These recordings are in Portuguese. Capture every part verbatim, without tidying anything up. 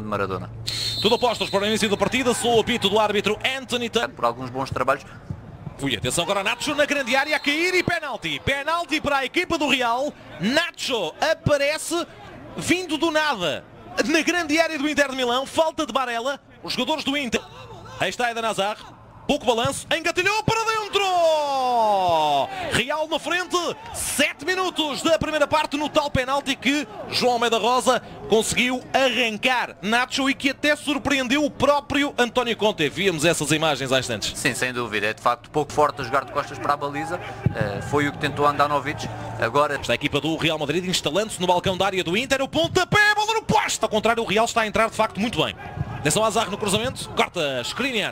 Maradona. Tudo apostas para o início da partida, sou o apito do árbitro Anthony Tan. Por alguns bons trabalhos. Fui, atenção agora, Nacho na grande área a cair e penalti. Penalti para a equipa do Real. Nacho aparece vindo do nada na grande área do Inter de Milão. Falta de Barella. Os jogadores do Inter. Aí está Eden Hazard. Pouco balanço. Engatilhou para dentro. Real na frente. Sete minutos da primeira parte no tal penalti que João Almeida Rosa conseguiu arrancar Nacho e que até surpreendeu o próprio António Conte. Víamos essas imagens há instantes. Sim, sem dúvida. É de facto pouco forte a jogar de costas para a baliza. Uh, foi o que tentou Andanovic. Agora está a equipa do Real Madrid instalando-se no balcão da área do Inter. O pontapé, bola no poste. Ao contrário, o Real está a entrar de facto muito bem. Atenção Hazard no cruzamento. Corta, Skriniar.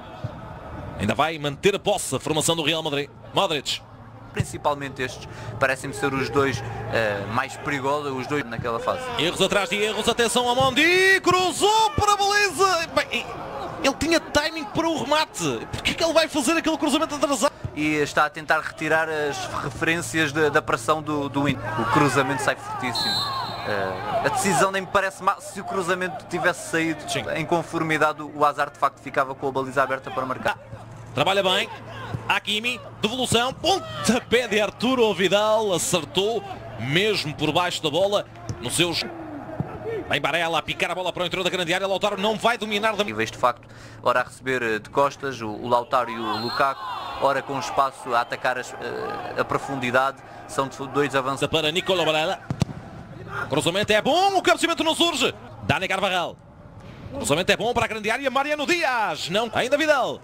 Ainda vai manter a posse a formação do Real Madrid. Modric. Principalmente estes parecem-me ser os dois uh, mais perigosos, os dois naquela fase. Erros atrás de erros, atenção a Mondi, cruzou para a baliza. Bem, ele tinha timing para o remate. Porquê é que ele vai fazer aquele cruzamento atrasado? E está a tentar retirar as referências de, da pressão do, do Inter. O cruzamento sai fortíssimo. Uh, a decisão nem me parece má. Se o cruzamento tivesse saído Sim. em conformidade, o Hazard de facto ficava com a baliza aberta para marcar. Ah. Trabalha bem, Hakimi, devolução, pontapé de Arturo Vidal, acertou mesmo por baixo da bola, nos seus... Bem Barella a picar a bola para o interior da grande área, Lautaro não vai dominar... Da... E vejo de facto, ora a receber de costas, o, o Lautaro e o Lukaku, ora com espaço a atacar as, a, a profundidade, são dois avanços. Para Nicola Barella, cruzamento é bom, o cabeceamento não surge, Dani Carvajal, cruzamento é bom para a grande área, Mariano Dias, não, ainda Vidal.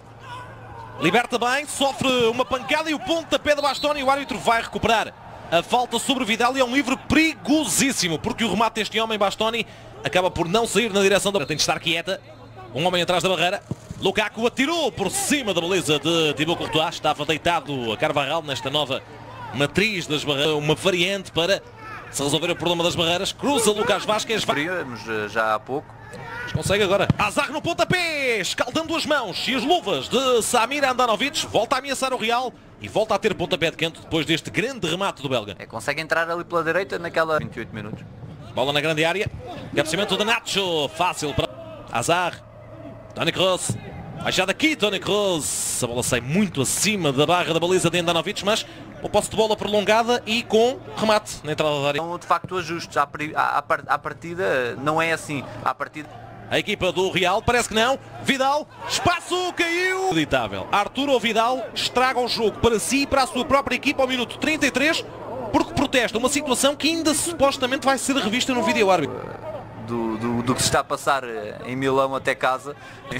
Liberta bem, sofre uma pancada e o pontapé de Bastoni. O árbitro vai recuperar a falta sobre Vidal e é um livre perigosíssimo, porque o remate deste homem, Bastoni, acaba por não sair na direção da... Tem de estar quieta. Um homem atrás da barreira. Lukaku atirou por cima da baliza de Thibaut Courtois. Estava deitado a Carvajal nesta nova matriz das barreiras. Uma variante para se resolver o problema das barreiras. Cruza Lucas Vázquez. Vimos já há pouco. Consegue agora. Hazard no pontapé, escaldando as mãos e as luvas de Samir Handanovic. Volta a ameaçar o Real e volta a ter pontapé de canto depois deste grande remate do belga. É, consegue entrar ali pela direita naquela vinte e oito minutos. Bola na grande área. Cabeceamento de Nacho. Fácil para Hazard. Toni Kroos. Baixada aqui, Toni Kroos. A bola sai muito acima da barra da baliza de Handanovic, mas uma posse de bola prolongada e com remate na entrada da área. São de facto ajustes. À, à, à partida não é assim. À partida... A equipa do Real, parece que não. Vidal, espaço, caiu. Acreditável. Arturo Vidal estraga o jogo para si e para a sua própria equipa ao minuto trinta e três, porque protesta uma situação que ainda supostamente vai ser revista no vídeo árbitro. Do, do, do que se está a passar em Milão até casa.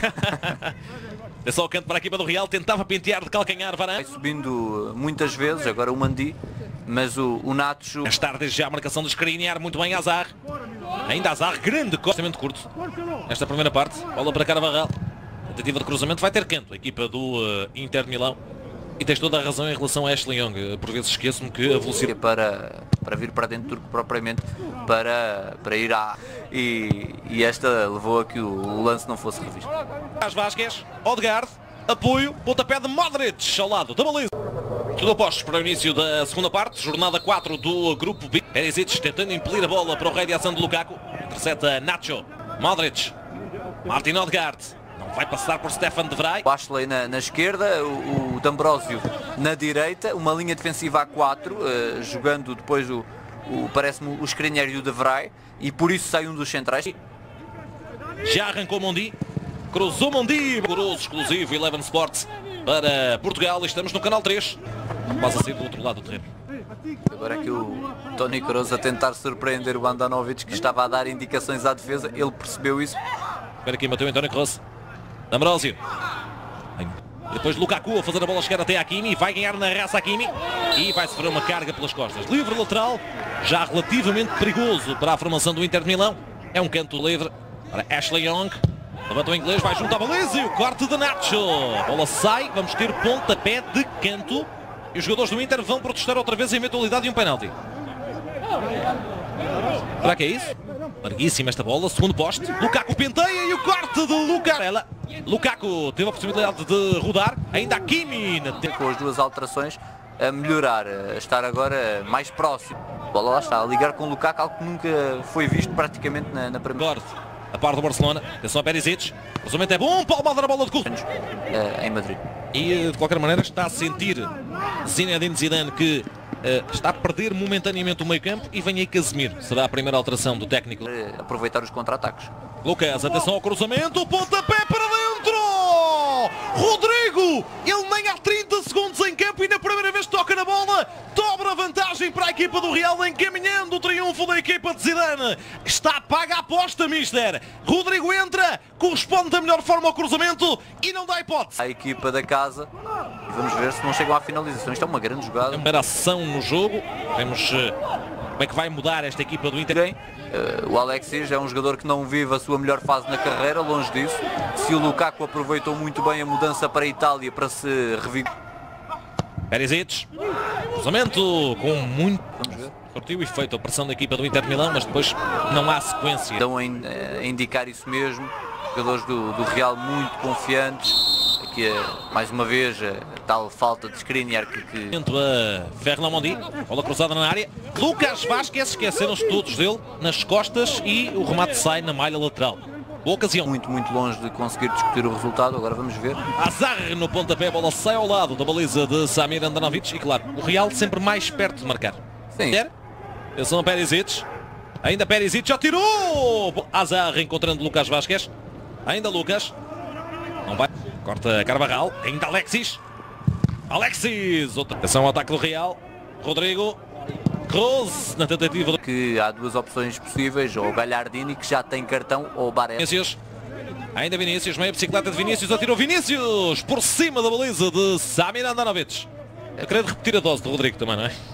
É só o canto para a equipa do Real, tentava pentear de calcanhar Varane. Vai subindo muitas vezes, agora o Mandi, mas o, o Nacho... Mais tarde já a marcação de Skriniar, muito bem Hazard. Ainda Hazard, grande cruzamento curto. Esta primeira parte, bola para Carvajal. Tentativa de cruzamento, vai ter canto a equipa do uh, Inter de Milão. E tens toda a razão em relação a Ashley Young. Por vezes esqueço-me que a velocidade... Para, para vir para dentro do turco propriamente, para, para ir à... E, e esta levou a que o, o lance não fosse revisto. As Vázquez, Odegaard, apoio, pontapé de Modric ao lado da baliza. Tudo apostos para o início da segunda parte, jornada quatro do grupo B. Perisic tentando impelir a bola para o rei de ação de Lukaku. Intercepta Nacho, Modric, Martin Odegaard. Não vai passar por Stefan de Vrij. O Ashley na, na esquerda, o, o D'Ambrosio na direita, uma linha defensiva a quatro, uh, jogando depois o, o parece-me o Skriniar e o de Vrij, e por isso sai um dos centrais. Já arrancou Mondi, cruzou Mondi, curioso exclusivo Eleven Sports para Portugal. Estamos no canal três, quase a ser do outro lado do terreno. Agora é que o Toni Kroos a tentar surpreender o Handanovic, que estava a dar indicações à defesa, ele percebeu isso. Espera aqui, Mateu António Kroos. D'Ambrosio. Depois Lukaku a fazer a bola chegar até Hakimi. Vai ganhar na raça Hakimi. E vai sofrer uma carga pelas costas. Livre lateral, já relativamente perigoso para a formação do Inter de Milão. É um canto livre para Ashley Young. Levanta o inglês, vai junto à baliza e o corte de Nacho. A bola sai, vamos ter pontapé de canto. E os jogadores do Inter vão protestar outra vez a eventualidade de um penalti. Será que é isso? Larguíssima esta bola, segundo poste. Lukaku penteia e o corte de Lucarella. Lukaku teve a possibilidade de rodar. Ainda Hakimi na... Com as duas alterações a melhorar, a estar agora mais próximo. A bola lá está, a ligar com o Lukaku, algo que nunca foi visto praticamente na, na primeira. Corte. a par do Barcelona. Atenção a Perisic. O cruzamento é bom. Palmada na bola de Coutinho. Uh, em Madrid. E de qualquer maneira está a sentir Zinedine Zidane que uh, está a perder momentaneamente o meio campo e vem aí Casemiro. Será a primeira alteração do técnico. Uh, aproveitar os contra-ataques. Lucas, atenção ao cruzamento. Pontapé para dentro. Rodrigo. Ele nem há trinta segundos em campo e na primeira vez toca na bola. Dobra a vantagem para a equipa do Real, encaminhando o triunfo da equipa de Zidane. Está paga a aposta, mister. Rodrigo entra, corresponde da melhor forma ao cruzamento e não dá hipótese. A equipa da casa, e vamos ver se não chegam à finalização. Isto é uma grande jogada. A primeira ação no jogo, vemos uh, como é que vai mudar esta equipa do Inter. Bem, uh, o Alexis é um jogador que não vive a sua melhor fase na carreira, longe disso. Se o Lukaku aproveitou muito bem a mudança para a Itália para se revigorar. Perisic, cruzamento com muito sortiu e feito a pressão da equipa do Inter de Milão, mas depois não há sequência. Estão a indicar isso mesmo, jogadores do, do Real muito confiantes, aqui mais uma vez a tal falta de Skriniar que... que... A Fernand Mendy, bola cruzada na área, Lucas Vázquez, esqueceram-se todos dele, nas costas e o remate sai na malha lateral. Boa ocasião. Muito, muito longe de conseguir discutir o resultado, agora vamos ver. Azar no pontapé, a bola sai ao lado da baliza de Samir Handanovic e claro, o Real sempre mais perto de marcar. Sim. Atenção a Perisic, ainda Perisic já tirou! Azar encontrando Lucas Vázquez, ainda Lucas, não vai, corta Carvajal, ainda Alexis, Alexis, outra. Atenção ao ataque do Real, Rodrigo, Kroos na tentativa. Que há duas opções possíveis, ou o Galhardini que já tem cartão, ou o Baré. Vinícius, ainda Vinícius, meia bicicleta de Vinícius, atirou Vinícius por cima da baliza de Samir Handanovic. Eu queria repetir a dose de Rodrigo também, não é?